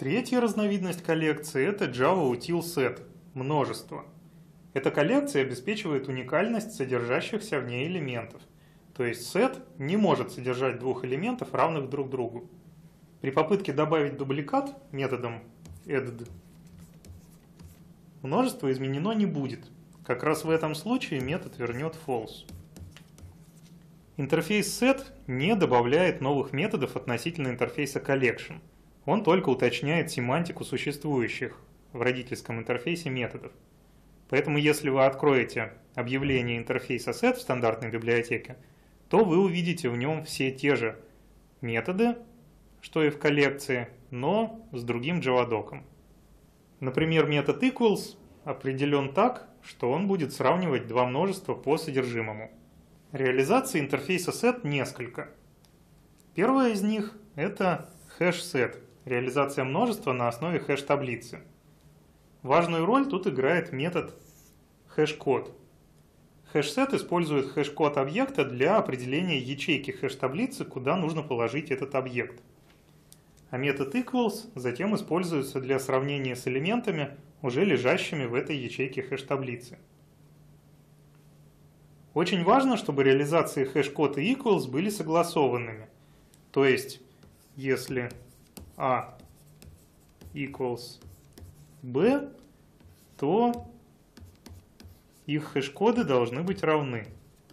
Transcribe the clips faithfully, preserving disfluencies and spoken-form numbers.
Третья разновидность коллекции – это JavaUtilSet – множество. Эта коллекция обеспечивает уникальность содержащихся в ней элементов. То есть set не может содержать двух элементов, равных друг другу. При попытке добавить дубликат методом add множество изменено не будет. Как раз в этом случае метод вернет false. Интерфейс set не добавляет новых методов относительно интерфейса collection. Он только уточняет семантику существующих в родительском интерфейсе методов. Поэтому если вы откроете объявление интерфейса set в стандартной библиотеке, то вы увидите в нем все те же методы, что и в коллекции, но с другим джавадоком. Например, метод equals определен так, что он будет сравнивать два множества по содержимому. Реализаций интерфейса set несколько. Первая из них – это hash-set, реализация множества на основе хэш-таблицы. Важную роль тут играет метод hash-код. Hash-set использует хэш-код объекта для определения ячейки хэш-таблицы, куда нужно положить этот объект. А метод equals затем используется для сравнения с элементами, уже лежащими в этой ячейке хэш-таблицы. Очень важно, чтобы реализации хэш-код и equals были согласованными. То есть, если a equals b, то их хэш-коды должны быть равны.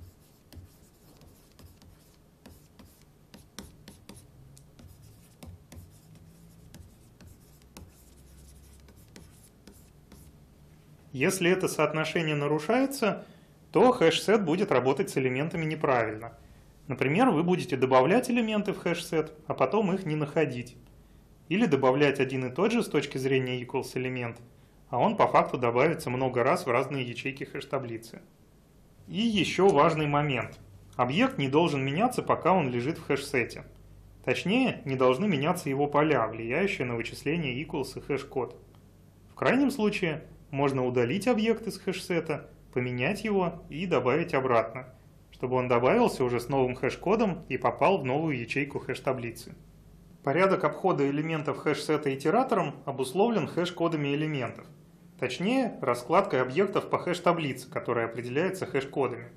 Если это соотношение нарушается, то хэш-сет будет работать с элементами неправильно. Например, вы будете добавлять элементы в хэш-сет, а потом их не находить. Или добавлять один и тот же с точки зрения equals элемент, а он по факту добавится много раз в разные ячейки хэш-таблицы. И еще важный момент. Объект не должен меняться, пока он лежит в хэш-сете. Точнее, не должны меняться его поля, влияющие на вычисление equals и хэш-код. В крайнем случае, можно удалить объект из хэш-сета, поменять его и добавить обратно, чтобы он добавился уже с новым хэш-кодом и попал в новую ячейку хэш-таблицы. Порядок обхода элементов хэш-сета итератором обусловлен хэш-кодами элементов. Точнее, раскладкой объектов по хэш-таблице, которая определяется хэш-кодами.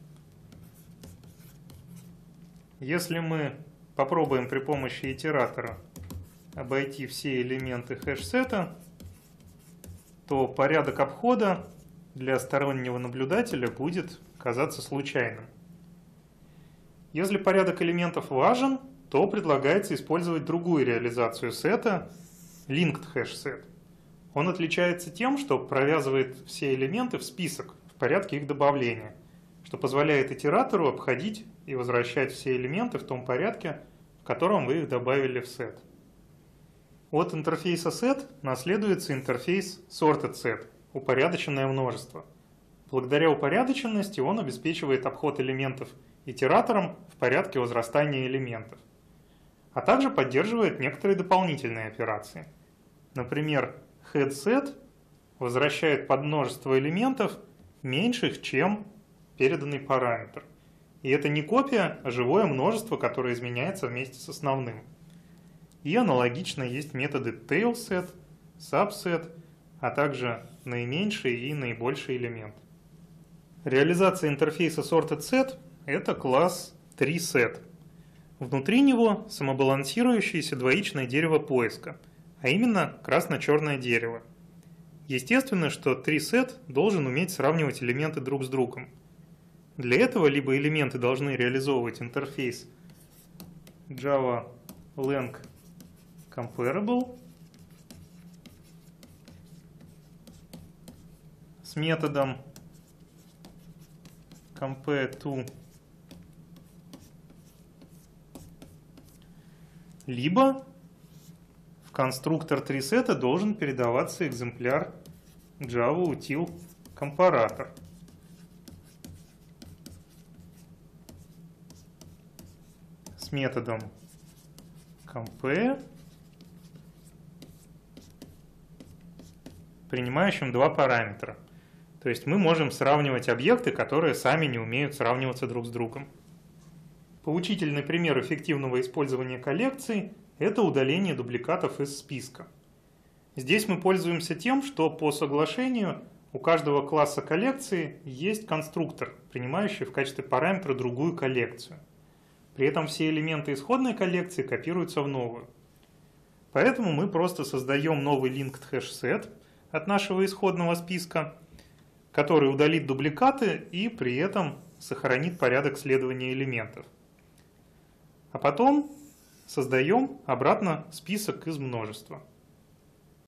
Если мы попробуем при помощи итератора обойти все элементы хэш-сета, то порядок обхода для стороннего наблюдателя будет казаться случайным. Если порядок элементов важен, то предлагается использовать другую реализацию сета – linked hash set. Он отличается тем, что провязывает все элементы в список в порядке их добавления, что позволяет итератору обходить и возвращать все элементы в том порядке, в котором вы их добавили в сет. От интерфейса set наследуется интерфейс sorted set – упорядоченное множество. Благодаря упорядоченности он обеспечивает обход элементов итератором в порядке возрастания элементов, а также поддерживает некоторые дополнительные операции. Например, headset возвращает подмножество элементов меньших, чем переданный параметр. И это не копия, а живое множество, которое изменяется вместе с основным. И аналогично есть методы tailset, subset, а также наименьший и наибольший элемент. Реализация интерфейса sorted set – это класс treeset. Внутри него самобалансирующееся двоичное дерево поиска, а именно красно-черное дерево. Естественно, что treeset должен уметь сравнивать элементы друг с другом. Для этого либо элементы должны реализовывать интерфейс java-lang comparable с методом compare_to, либо в конструктор treeset должен передаваться экземпляр JavaUtilComparator. С методом compare, принимающим два параметра. То есть мы можем сравнивать объекты, которые сами не умеют сравниваться друг с другом. Поучительный пример эффективного использования коллекций – это удаление дубликатов из списка. Здесь мы пользуемся тем, что по соглашению у каждого класса коллекции есть конструктор, принимающий в качестве параметра другую коллекцию. При этом все элементы исходной коллекции копируются в новую. Поэтому мы просто создаем новый linked hash set от нашего исходного списка, который удалит дубликаты и при этом сохранит порядок следования элементов. А потом создаем обратно список из множества.